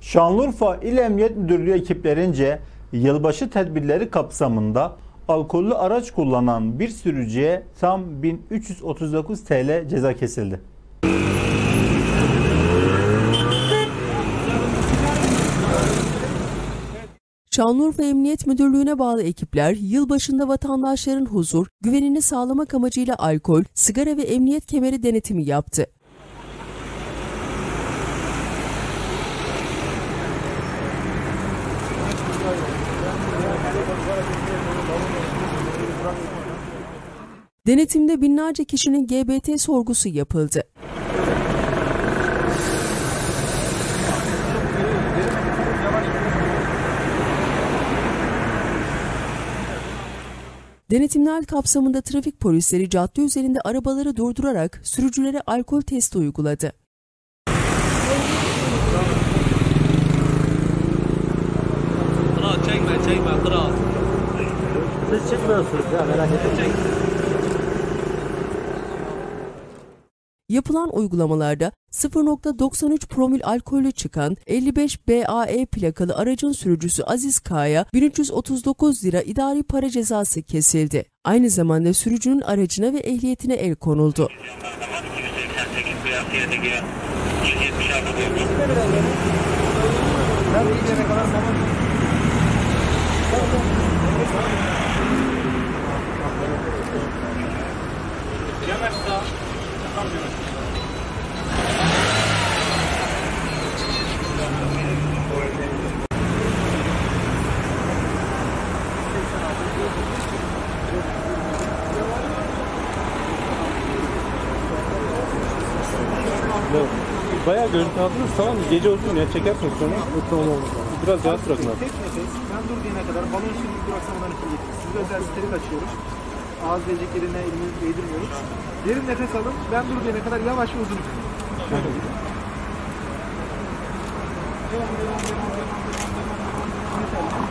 Şanlıurfa İl Emniyet Müdürlüğü ekiplerince yılbaşı tedbirleri kapsamında alkollü araç kullanan bir sürücüye tam 1339 TL ceza kesildi. Şanlıurfa Emniyet Müdürlüğü'ne bağlı ekipler yılbaşında vatandaşların huzur, güvenini sağlamak amacıyla alkol, sigara ve emniyet kemeri denetimi yaptı. Denetimde binlerce kişinin GBT sorgusu yapıldı. Denetimler kapsamında trafik polisleri cadde üzerinde arabaları durdurarak sürücülere alkol testi uyguladı. Çekme kral. Siz çıkmıyorsunuz ya, merak etmeyin. Yapılan uygulamalarda 0.93 promil alkollü çıkan 55 BAE plakalı aracın sürücüsü Aziz K'ya 1339 lira idari para cezası kesildi. Aynı zamanda sürücünün aracına ve ehliyetine el konuldu. Bayağı görüntü aldınız, tamam mı? Gece olsun ya, çekersiniz sonra. Tamam. Biraz rahat bırakın abi. Ben dur diyene kadar balon şimdi duraksamadan için getiririz. Size özel steril açıyoruz. Ağız değecek yerine elimizi değdirmiyoruz. Derin nefes alın. Ben dur diyene kadar yavaş ve uzun üfleyin. Şöyle gidin. Devam.